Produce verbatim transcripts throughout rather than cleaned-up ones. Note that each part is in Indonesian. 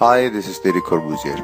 Hi, this is Deddy Corbuzier.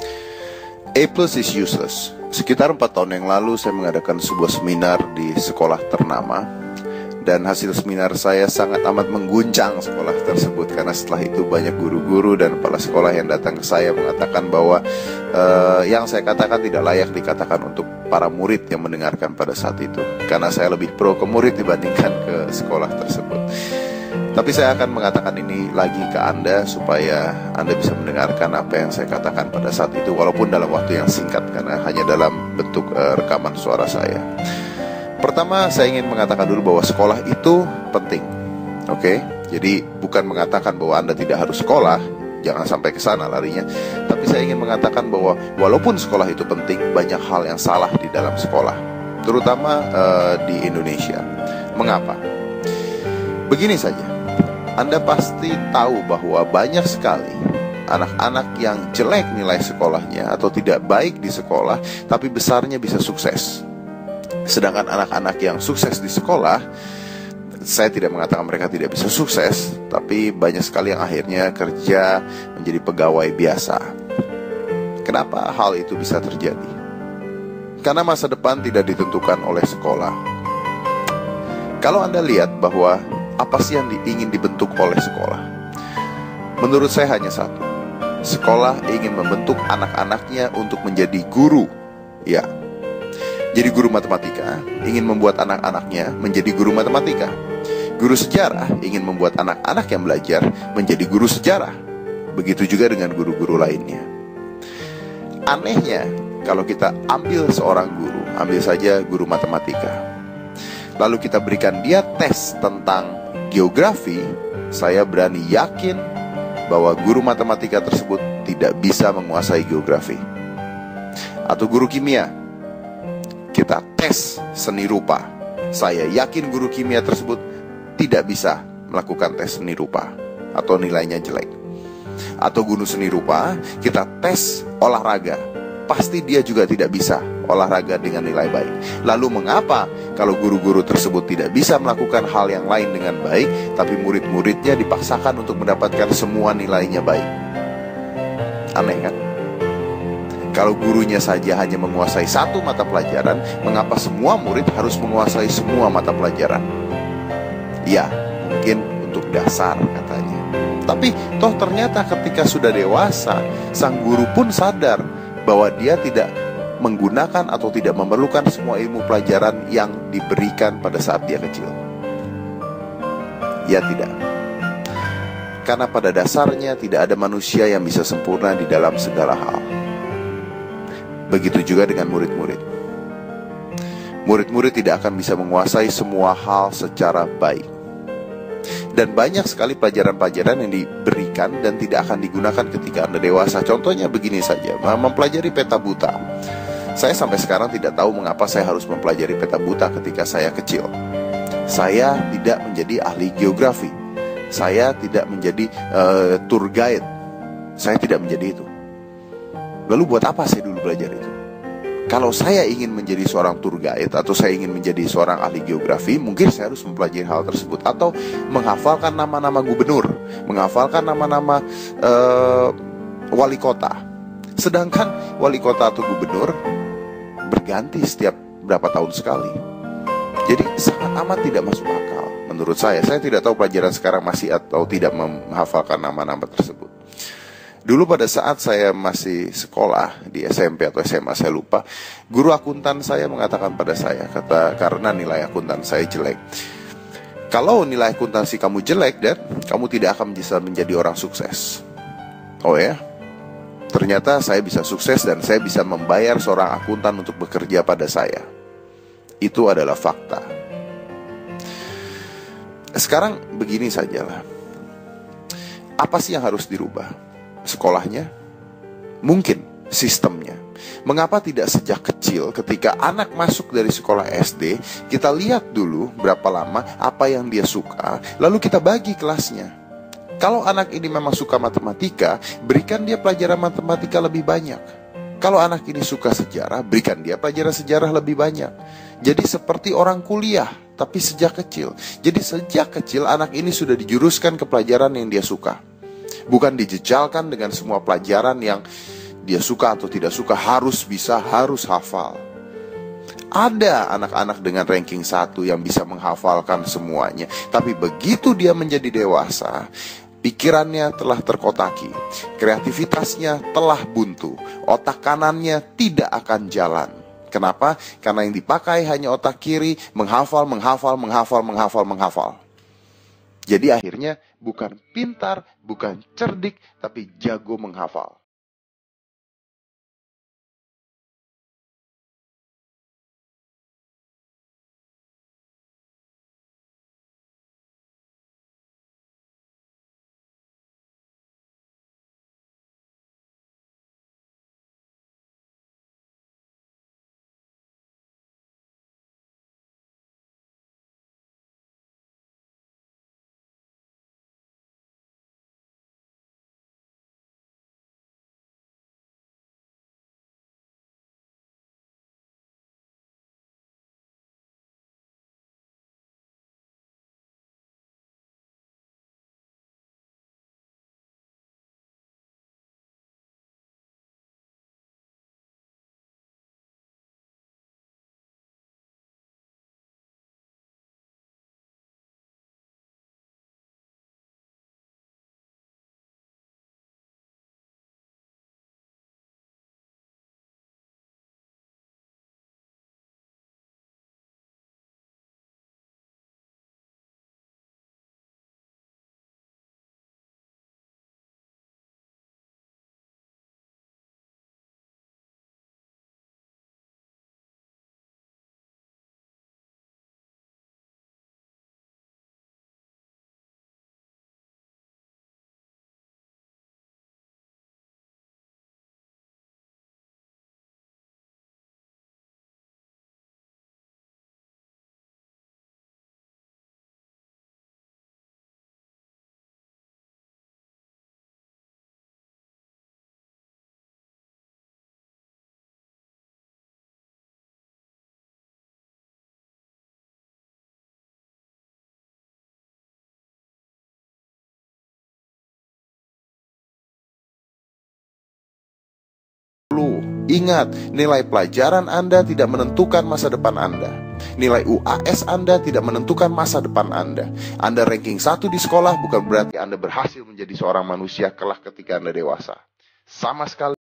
A plus is useless. Sekitar empat tahun yang lalu saya mengadakan sebuah seminar di sekolah ternama. Dan hasil seminar saya sangat amat mengguncang sekolah tersebut. Karena setelah itu banyak guru-guru dan kepala sekolah yang datang ke saya mengatakan bahwa uh, yang saya katakan tidak layak dikatakan untuk para murid yang mendengarkan pada saat itu. Karena saya lebih pro ke murid dibandingkan ke sekolah tersebut. Tapi saya akan mengatakan ini lagi ke Anda supaya Anda bisa mendengarkan apa yang saya katakan pada saat itu, walaupun dalam waktu yang singkat karena hanya dalam bentuk uh, rekaman suara saya. Pertama, saya ingin mengatakan dulu bahwa sekolah itu penting. Oke, okay? Jadi bukan mengatakan bahwa Anda tidak harus sekolah, jangan sampai ke sana larinya. Tapi saya ingin mengatakan bahwa walaupun sekolah itu penting, banyak hal yang salah di dalam sekolah, terutama uh, di Indonesia. Mengapa? Begini saja. Anda pasti tahu bahwa banyak sekali anak-anak yang jelek nilai sekolahnya atau tidak baik di sekolah, tapi besarnya bisa sukses. Sedangkan anak-anak yang sukses di sekolah, saya tidak mengatakan mereka tidak bisa sukses, tapi banyak sekali yang akhirnya kerja menjadi pegawai biasa. Kenapa hal itu bisa terjadi? Karena masa depan tidak ditentukan oleh sekolah. Kalau Anda lihat bahwa apa sih yang ingin dibentuk oleh sekolah? Menurut saya hanya satu. Sekolah ingin membentuk anak-anaknya untuk menjadi guru. Ya, jadi guru matematika ingin membuat anak-anaknya menjadi guru matematika. Guru sejarah ingin membuat anak-anak yang belajar menjadi guru sejarah. Begitu juga dengan guru-guru lainnya. Anehnya, kalau kita ambil seorang guru, ambil saja guru matematika, lalu kita berikan dia tes tentang geografi, saya berani yakin bahwa guru matematika tersebut tidak bisa menguasai geografi. Atau guru kimia, kita tes seni rupa, saya yakin guru kimia tersebut tidak bisa melakukan tes seni rupa atau nilainya jelek. Atau guru seni rupa, kita tes olahraga, pasti dia juga tidak bisa olahraga dengan nilai baik. Lalu mengapa kalau guru-guru tersebut tidak bisa melakukan hal yang lain dengan baik, tapi murid-muridnya dipaksakan untuk mendapatkan semua nilainya baik? Aneh kan? Kalau gurunya saja hanya menguasai satu mata pelajaran, mengapa semua murid harus menguasai semua mata pelajaran? Ya, mungkin untuk dasar katanya. Tapi toh ternyata ketika sudah dewasa, sang guru pun sadar bahwa dia tidak menggunakan atau tidak memerlukan semua ilmu pelajaran yang diberikan pada saat dia kecil. Ya tidak. Karena pada dasarnya tidak ada manusia yang bisa sempurna di dalam segala hal. Begitu juga dengan murid-murid. Murid-murid tidak akan bisa menguasai semua hal secara baik. Dan banyak sekali pelajaran-pelajaran yang diberikan dan tidak akan digunakan ketika Anda dewasa. Contohnya begini saja, mempelajari peta buta. Saya sampai sekarang tidak tahu mengapa saya harus mempelajari peta buta ketika saya kecil. Saya tidak menjadi ahli geografi. Saya tidak menjadi uh, tour guide. Saya tidak menjadi itu. Lalu buat apa saya dulu belajar itu? Kalau saya ingin menjadi seorang tour guide atau saya ingin menjadi seorang ahli geografi, mungkin saya harus mempelajari hal tersebut. Atau menghafalkan nama-nama gubernur, menghafalkan nama-nama uh, wali kota. Sedangkan wali kota atau gubernur berganti setiap berapa tahun sekali. Jadi sangat amat tidak masuk akal menurut saya. Saya tidak tahu pelajaran sekarang masih atau tidak menghafalkan nama-nama tersebut. Dulu pada saat saya masih sekolah di S M P atau S M A saya lupa, guru akuntan saya mengatakan pada saya, kata karena nilai akuntan saya jelek, kalau nilai akuntansi kamu jelek, Dad, kamu tidak akan bisa menjadi orang sukses. Oh ya, ternyata saya bisa sukses dan saya bisa membayar seorang akuntan untuk bekerja pada saya. Itu adalah fakta. Sekarang begini sajalah, apa sih yang harus dirubah? Sekolahnya? Mungkin sistemnya. Mengapa tidak sejak kecil ketika anak masuk dari sekolah S D, kita lihat dulu berapa lama, apa yang dia suka, lalu kita bagi kelasnya. Kalau anak ini memang suka matematika, berikan dia pelajaran matematika lebih banyak. Kalau anak ini suka sejarah, berikan dia pelajaran sejarah lebih banyak. Jadi seperti orang kuliah, tapi sejak kecil. Jadi sejak kecil anak ini sudah dijuruskan ke pelajaran yang dia suka. Bukan dijejalkan dengan semua pelajaran yang dia suka atau tidak suka, harus bisa, harus hafal. Ada anak-anak dengan ranking satu yang bisa menghafalkan semuanya, tapi begitu dia menjadi dewasa, pikirannya telah terkotaki, kreativitasnya telah buntu, otak kanannya tidak akan jalan. Kenapa? Karena yang dipakai hanya otak kiri, menghafal, menghafal, menghafal, menghafal, menghafal. Jadi akhirnya bukan pintar, bukan cerdik, tapi jago menghafal. Ingat, nilai pelajaran Anda tidak menentukan masa depan Anda. Nilai U A S Anda tidak menentukan masa depan Anda. Anda ranking satu di sekolah bukan berarti Anda berhasil menjadi seorang manusia kelak ketika Anda dewasa. Sama sekali